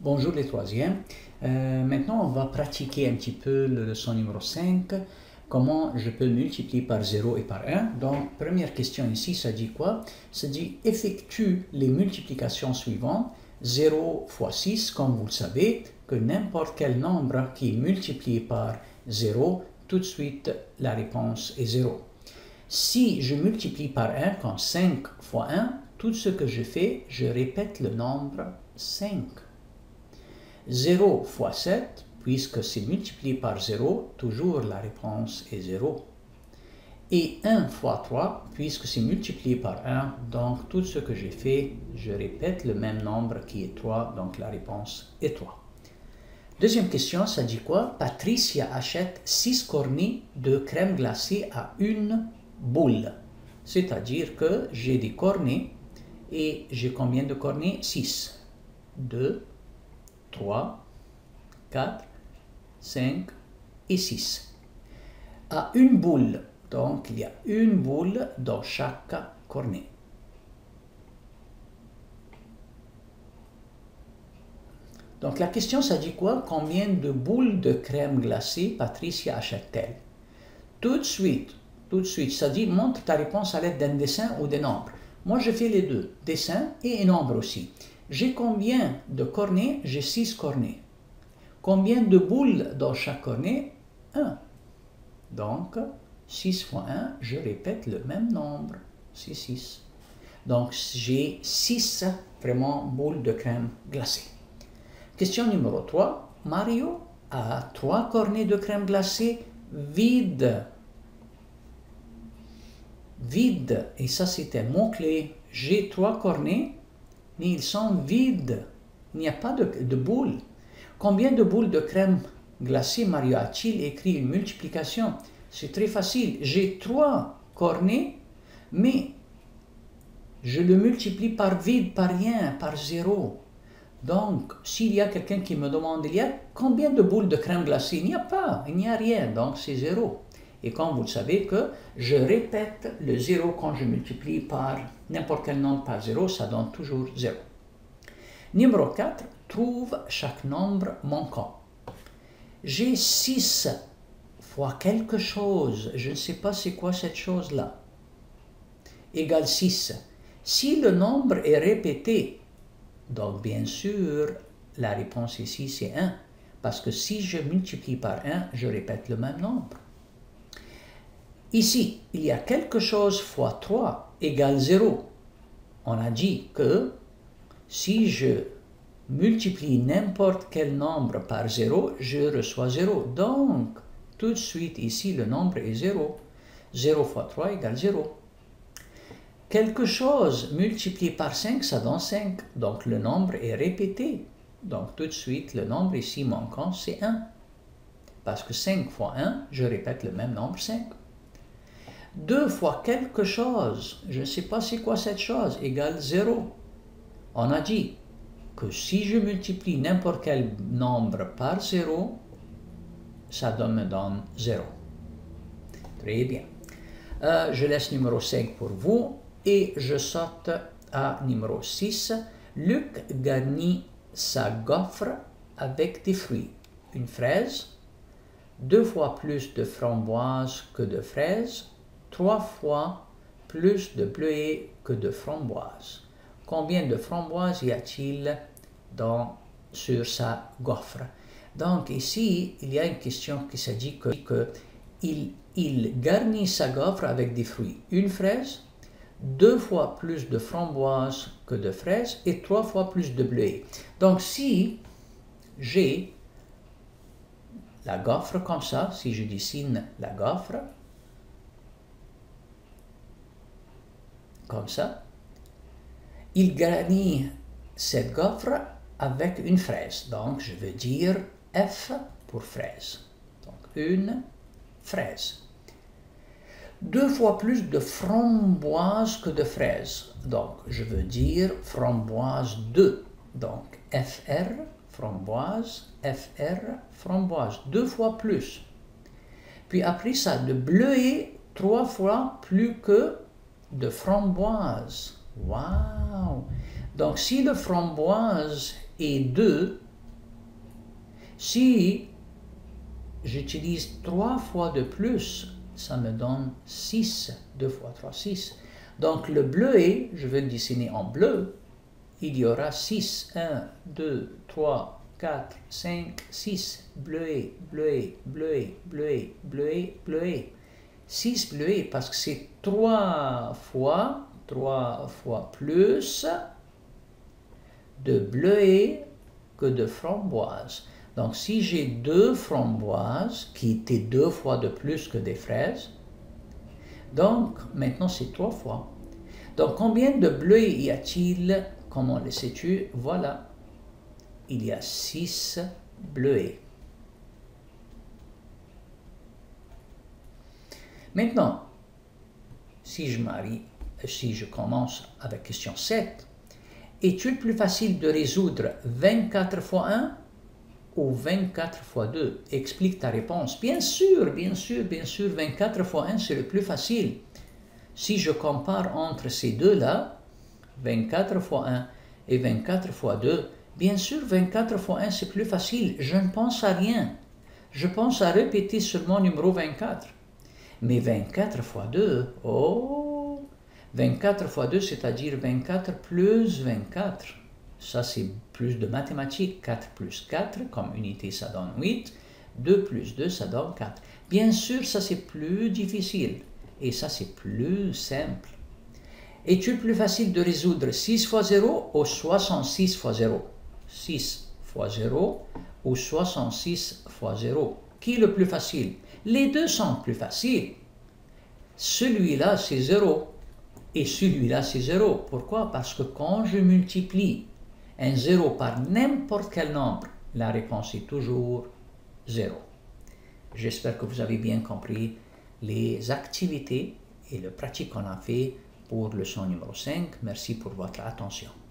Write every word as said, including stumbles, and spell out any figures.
Bonjour les troisièmes. Euh, maintenant, on va pratiquer un petit peu le leçon numéro cinq. Comment je peux multiplier par zéro et par un. Donc, première question ici, ça dit quoi? Ça dit effectue les multiplications suivantes. zéro fois six, comme vous le savez, que n'importe quel nombre qui est multiplié par zéro, tout de suite, la réponse est zéro. Si je multiplie par un, comme cinq fois un, tout ce que je fais, je répète le nombre cinq. zéro fois sept, puisque c'est multiplié par zéro, toujours la réponse est zéro. Et un fois trois, puisque c'est multiplié par un, donc tout ce que j'ai fait, je répète le même nombre qui est trois, donc la réponse est trois. Deuxième question, ça dit quoi? Patricia achète six cornets de crème glacée à une boule. C'est-à-dire que j'ai des cornets et j'ai combien de cornets? six. deux, trois, quatre, cinq et six. À une boule, donc il y a une boule dans chaque cornet. Donc la question, ça dit quoi? Combien de boules de crème glacée Patricia achète-t-elle? Tout de suite, tout de suite, ça dit montre ta réponse à l'aide d'un dessin ou des nombres. Moi, je fais les deux, dessin et un nombre aussi. J'ai combien de cornets? J'ai six cornets. Combien de boules dans chaque cornet? un. Donc, six fois un, je répète le même nombre, c'est six. Donc, j'ai six vraiment boules de crème glacée. Question numéro trois. Mario a trois cornets de crème glacée vides. Vide, et ça c'est un mot-clé. J'ai trois cornets, mais ils sont vides. Il n'y a pas de, de boules. Combien de boules de crème glacée Mario a-t-il écrit une multiplication? C'est très facile. J'ai trois cornets, mais je le multiplie par vide, par rien, par zéro. Donc, s'il y a quelqu'un qui me demande, il y a combien de boules de crème glacée? Il n'y a pas, il n'y a rien, donc c'est zéro. Et comme vous le savez que je répète le zéro quand je multiplie par n'importe quel nombre par zéro, ça donne toujours zéro. Numéro quatre, trouve chaque nombre manquant. J'ai six fois quelque chose, je ne sais pas c'est quoi cette chose-là, égale six. Si le nombre est répété, donc bien sûr, la réponse ici c'est un, parce que si je multiplie par un, je répète le même nombre. Ici, il y a quelque chose fois trois égale zéro. On a dit que si je multiplie n'importe quel nombre par zéro, je reçois zéro. Donc, tout de suite ici, le nombre est zéro. zéro fois trois égale zéro. Quelque chose multiplié par cinq, ça donne cinq. Donc, le nombre est répété. Donc, tout de suite, le nombre ici manquant, c'est un. Parce que cinq fois un, je répète le même nombre, cinq. deux fois quelque chose, je ne sais pas c'est quoi cette chose, égale zéro. On a dit que si je multiplie n'importe quel nombre par zéro, ça me donne zéro. Très bien. Euh, je laisse numéro cinq pour vous et je saute à numéro six. Luc garnit sa gaufre avec des fruits. Une fraise, deux fois plus de framboises que de fraises, trois fois plus de bleuets que de framboises. Combien de framboises y a-t-il dans, sur sa gaufre? Donc ici, il y a une question qui se dit que, que il, il garnit sa gaufre avec des fruits. Une fraise, deux fois plus de framboises que de fraises et trois fois plus de bleuets. Donc si j'ai la gaufre comme ça, si je dessine la gaufre, comme ça, il garnit cette gaufre avec une fraise. Donc, je veux dire F pour fraise. Donc, une fraise. Deux fois plus de framboises que de fraises. Donc, je veux dire framboise deux. Donc, F R, framboise, F R, framboise. Deux fois plus. Puis après ça, de bleuet, trois fois plus que de framboise. Waouh! Donc, si le framboise est deux, Si j'utilise trois fois de plus, ça me donne six. deux fois trois, six. Donc le bleuet, je vais le dessiner en bleu, il y aura six. un, deux, trois, quatre, cinq, six. Bleuet, bleuet, bleuet, bleuet, bleuet, bleuet. six bleuets parce que c'est trois fois, trois fois plus de bleuets que de framboises. Donc si j'ai deux framboises qui étaient deux fois de plus que des fraises, donc maintenant c'est trois fois. Donc combien de bleuets y a-t-il? Comment le sais-tu? Voilà, il y a six bleuets. Maintenant, si je marie, si je commence avec question sept, est-il plus facile de résoudre vingt-quatre fois un ou vingt-quatre fois deux? Explique ta réponse. Bien sûr, bien sûr, bien sûr, vingt-quatre fois un, c'est le plus facile. Si je compare entre ces deux-là, vingt-quatre fois un et vingt-quatre fois deux, bien sûr, vingt-quatre fois un, c'est plus facile. Je ne pense à rien. Je pense à répéter seulement numéro vingt-quatre. Mais vingt-quatre fois deux, oh, vingt-quatre fois deux, c'est-à-dire vingt-quatre plus vingt-quatre. Ça, c'est plus de mathématiques. quatre plus quatre, comme unité, ça donne huit. deux plus deux, ça donne quatre. Bien sûr, ça, c'est plus difficile. Et ça, c'est plus simple. Est-il plus facile de résoudre six fois zéro ou soixante-six fois zéro? six fois zéro ou soixante-six fois zéro? Qui est le plus facile? Les deux sont plus faciles. Celui-là, c'est zéro. Et celui-là, c'est zéro. Pourquoi? Parce que quand je multiplie un zéro par n'importe quel nombre, la réponse est toujours zéro. J'espère que vous avez bien compris les activités et le pratique qu'on a fait pour leçon numéro cinq. Merci pour votre attention.